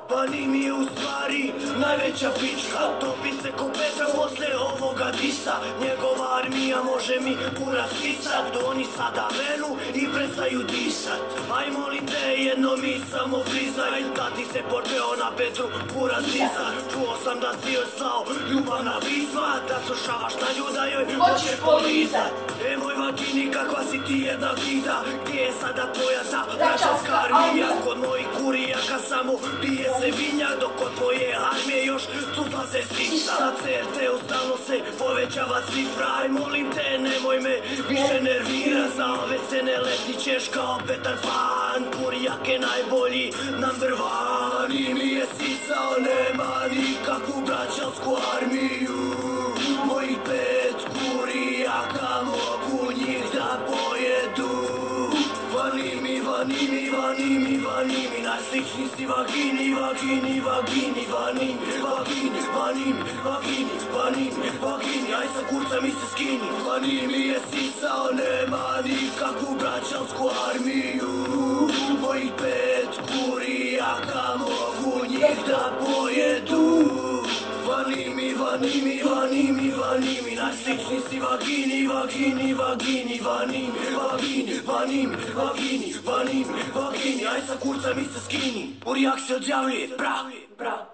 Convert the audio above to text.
Vani mi je u stvari najveća pička. Topi se ko Petra posle ovoga disa. Njegova armija može mi pura sisat. Oni sada venu i prestaju disat. Aj molim te jedno mi samo priznaj da ti se porteo na Petru pura sisat. Čuo sam da si joj slao ljubavna pisma, da slušavaš na nju da joj hoćeš polizat. Moj vagini kakva si ti jedna gida. Gdje je sada tvoja ta vraćanska armija? Kod mojih kurijaka samo pije se vinjak, dok kod tvoje armije još cufla se sisa. Na CRT-u stalno se povećava cifra. Aj molim te nemoj me više nervira. Za ove scene letit ćeš kao Petar Pan. Kurijak je najbolji number one. I mi je sisao, nema nikakvu braćansku armiju. Mojih 5 kurijaka mogu njih da pojedu. Vani mi, vani mi, vani mi, vani mi. Najslični si vagini, vagini, vagini. Vani mi, vagini, vani mi, vagini, vani mi, vagini. Aj sa kurca mi se skini. Vani mi je sisao, nema nikakvu braćansku armiju. Mojih 5 kurijaka mogu njih da pojedu. Vani mi, vani mi, vani mi, vani mi. Najslični si vagini, vagini, vagini. Vani mi, vagini, vani mi, vagini, vani mi, vagini. Aj sa kurca mi se skini. Kurijak se odjavljuje, bra, bra.